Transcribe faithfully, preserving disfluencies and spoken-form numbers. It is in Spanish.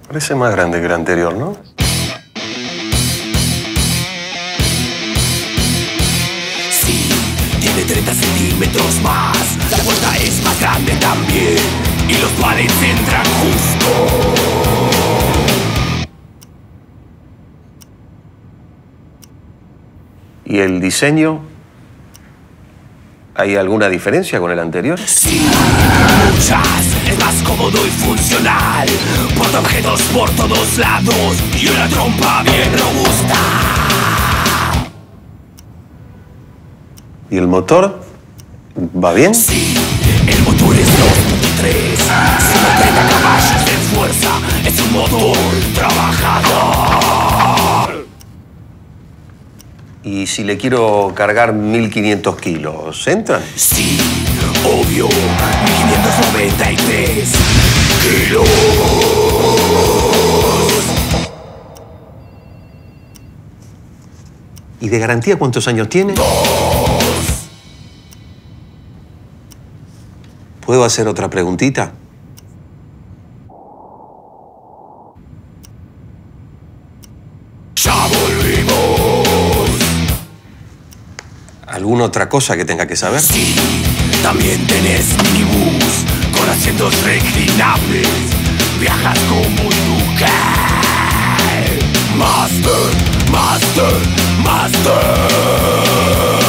Parece más grande que el anterior, ¿no? Sí, tiene treinta centímetros más. La puerta es más grande también. Y los palets entran justo. ¿Y el diseño? ¿Hay alguna diferencia con el anterior? Sí, muchas. Es más cómodo y funcional. Porta objetos por todos lados. Y una trompa bien robusta. ¿Y el motor? ¿Va bien? Sí, el motor es dos punto tres. ciento treinta caballos de fuerza. Es un motor trabajador. ¿Y si le quiero cargar mil quinientos kilos, entran? Sí, obvio. mil quinientos noventa y tres kilos. ¿Y de garantía cuántos años tiene? Dos. ¿Puedo hacer otra preguntita? Ya volvimos. ¿Alguna otra cosa que tenga que saber? Sí, también tenés minibús con asientos reclinables. Viajas como nunca. Master, Master, Master.